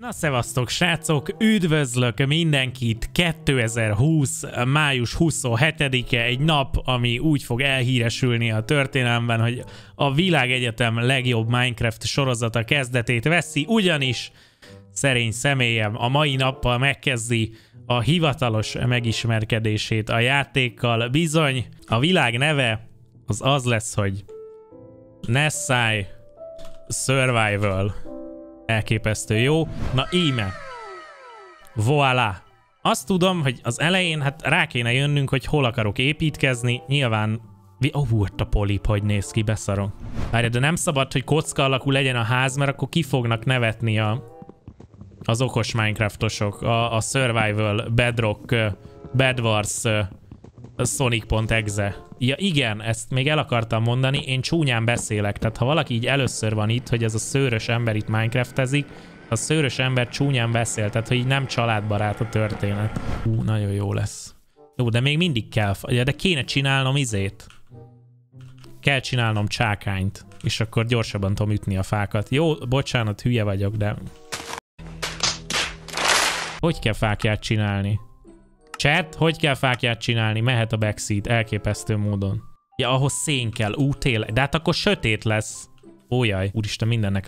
Na szevasztok srácok, üdvözlök mindenkit, 2020. május 27-e, egy nap, ami úgy fog elhíresülni a történelemben, hogy a világegyetem legjobb Minecraft sorozata kezdetét veszi, ugyanis szerény személyem a mai nappal megkezdi a hivatalos megismerkedését a játékkal. Bizony, a világ neve az lesz, hogy Nessai Survival. Elképesztő jó. Na íme. Voilà. Azt tudom, hogy az elején hát rá kéne jönnünk, hogy hol akarok építkezni. Nyilván... ott a polip, hogy néz ki, beszarom. Várj, de nem szabad, hogy kocka alakú legyen a ház, mert akkor ki fognak nevetni az okos Minecraftosok. A Survival, Bedrock, Bedwars, Sonic.exe. Ja igen, ezt még el akartam mondani, én csúnyán beszélek, tehát ha valaki így először van itt, hogy ez a szőrös ember itt Minecraftezik, a szőrös ember csúnyán beszél, tehát hogy így nem családbarát a történet. Nagyon jó lesz. Jó, de még mindig kell, de kéne csinálnom izét. Kell csinálnom csákányt, és akkor gyorsabban tudom ütni a fákat. Jó, bocsánat, hülye vagyok, de... Hogy kell fákját csinálni? Chat, hogy kell fákját csinálni? Mehet a backseat elképesztő módon. Ja, ahhoz szén kell. Tényleg. De hát akkor sötét lesz. Ójaj, úristen, mindennek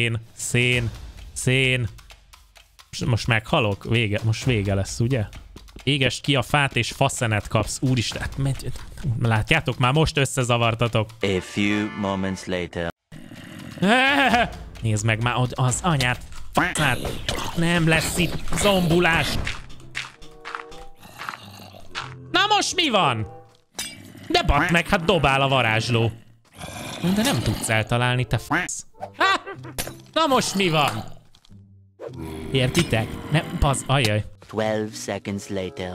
szén. Most meghalok? Vége. Most vége lesz, ugye? Égesd ki a fát és faszenet kapsz. Úristen, látjátok? Már most összezavartatok. A few moments later. Nézd meg már az anyát. Faszát. Nem lesz itt zombulás. Na most mi van? De bak meg, hát dobál a varázsló. De nem tudsz eltalálni, te fasz. Na most mi van? Értitek? Nem, ajaj. 12 seconds later.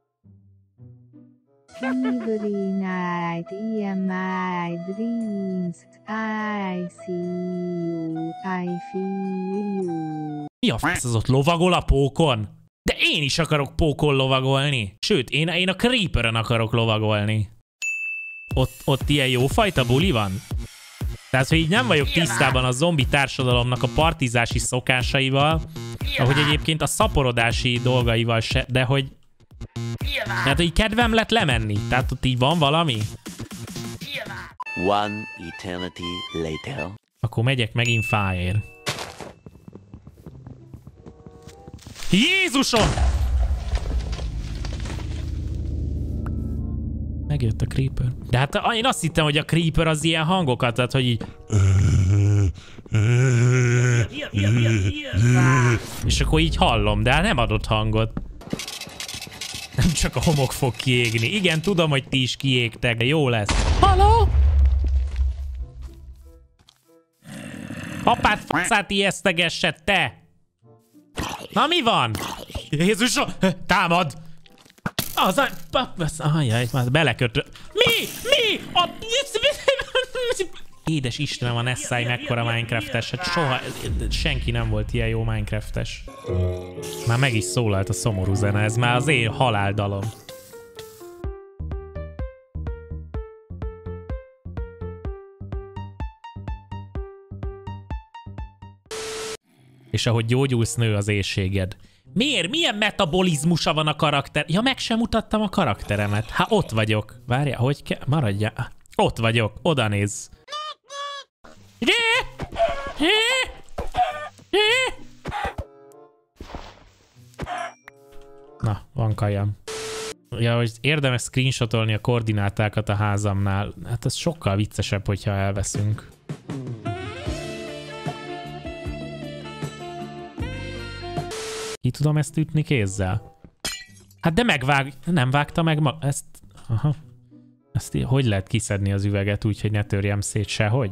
Every night in my dreams I see you, I feel you. Mi a fasz az ott lovagol a pókon? De én is akarok pókon lovagolni. Sőt, én a Creeperen akarok lovagolni. Ott ilyen jófajta buli van? Tehát, hogy így nem vagyok tisztában a zombi társadalomnak a partizási szokásaival, ahogy egyébként a szaporodási dolgaival se, de hogy... Hát, hogy kedvem lett lemenni. Tehát ott így van valami? One eternity later. Akkor megyek megint fáért. Jézusom! Megjött a Creeper. De hát én azt hittem, hogy a Creeper az ilyen hangokat ad, hogy így... És akkor így hallom, de hát nem adott hangot. Nem csak a homok fog kiégni. Igen, tudom, hogy ti is kiégtek, de jó lesz. Halló? Apát faszát ijesztegessed, te! Na mi van? Jézusom! Támad! Az a... Ajjaj, már belekötött. Mi? Édes Istenem, a Nessai mekkora Minecraftes. Hát soha senki nem volt ilyen jó Minecraftes. Már meg is szólalt a szomorú zene, ez már az én haláldalom. És ahogy gyógyulsz, nő az éhséged. Miért? Milyen metabolizmusa van a karakter? Ja, meg sem mutattam a karakteremet. Hát ott vagyok. Várjál, hogy kell? Maradjál. Ott vagyok. Oda nézz. Na, van kajam. Ja, hogy érdemes screenshotolni a koordinátákat a házamnál. Hát ez sokkal viccesebb, hogyha elveszünk. Ki tudom ezt ütni kézzel? Hát de nem vágta meg ma... Ezt... Aha. Ezt hogy lehet kiszedni az üveget úgy, hogy ne törjem szét sehogy?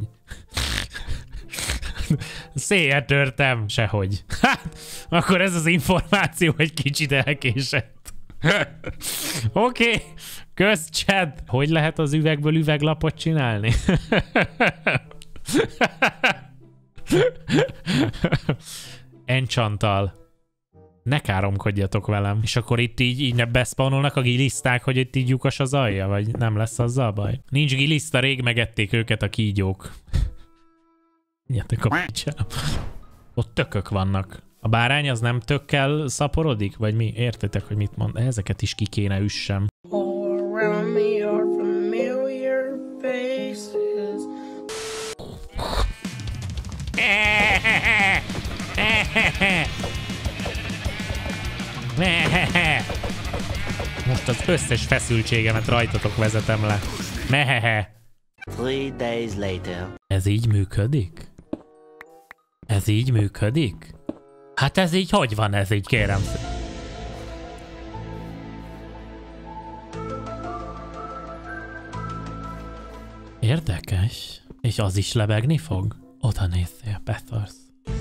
Széjjel törtem, sehogy. Hát, akkor ez az információ egy kicsit elkésett. Oké. Kösz, chat. Hogy lehet az üvegből üveglapot csinálni? Enchanttal. Ne káromkodjatok velem. És akkor itt így beszpanolnak a giliszták, hogy itt így lyukas az alja? Vagy nem lesz azzal baj? Nincs giliszta, rég megették őket a kígyók. Nyertek a picsára. Ott tökök vannak. A bárány az nem tökkel szaporodik? Vagy mi? Értitek, hogy mit mond? Ezeket is ki kéne üssem. All around me are familiar faces. Most az összes feszültségemet rajtatok vezetem le. Mehehe. 3 days later. Ez így működik? Ez így működik? Hát ez így hogy van ez így, kérem? Érdekes. És az is lebegni fog? Oda nézzél, beszarsz.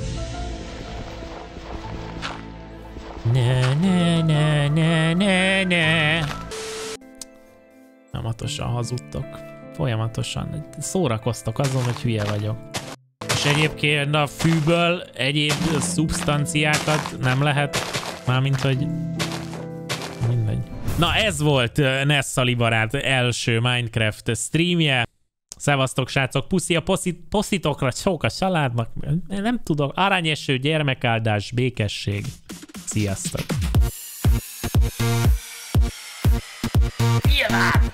Ne. Folyamatosan hazudtok. Folyamatosan. Szórakoztok azon, hogy hülye vagyok. És egyébként a fűből egyéb szubstanciákat nem lehet, mármint hogy mindegy. Na ez volt Nessali barát első Minecraft streamje. Szevasztok srácok, puszi a poszitokra, sok a családnak, nem tudok, aranyeső, gyermekáldás, békesség. Sziasztok! Nyilván!